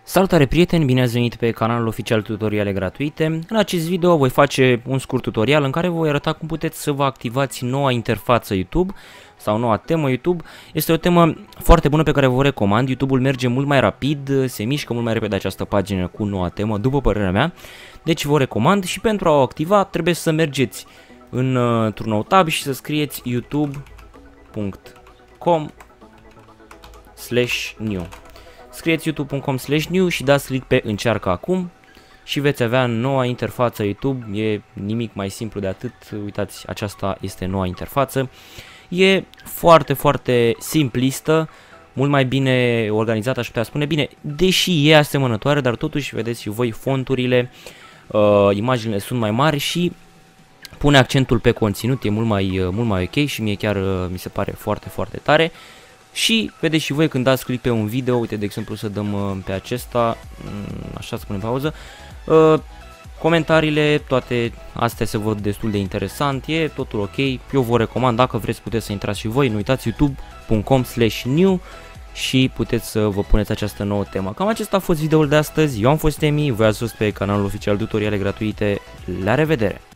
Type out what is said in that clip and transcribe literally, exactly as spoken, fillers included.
Salutare prieteni, bine ați venit pe canalul oficial Tutoriale Gratuite. În acest video voi face un scurt tutorial în care vă voi arăta cum puteți să vă activați noua interfață YouTube sau noua temă YouTube. Este o temă foarte bună pe care vă recomand. YouTube-ul merge mult mai rapid, se mișcă mult mai repede această pagină cu noua temă, după părerea mea. Deci vă recomand și pentru a o activa trebuie să mergeți într-un nou tab și să scrieți youtube punct com slash new. Scrieți youtube punct com slash new și dați click pe încearcă acum și veți avea noua interfață YouTube. E nimic mai simplu de atât. Uitați, aceasta este noua interfață. E foarte, foarte simplistă, mult mai bine organizată, aș putea spune. Bine, deși e asemănătoare, dar totuși vedeți și voi fonturile, uh, imaginile sunt mai mari și pune accentul pe conținut, e mult mai, mult mai ok și mie chiar uh, mi se pare foarte, foarte tare. Și vedeți și voi când dați click pe un video, uite de exemplu să dăm uh, pe acesta, așa să punem pauză, uh, comentariile, toate astea se văd destul de interesant, e totul ok, eu vă recomand, dacă vreți puteți să intrați și voi, nu uitați youtube punct com slash new și puteți să vă puneți această nouă temă. Cam acesta a fost videoul de astăzi, eu am fost Emi, voi ați fost pe canalul oficial Tutoriale Gratuite, la revedere!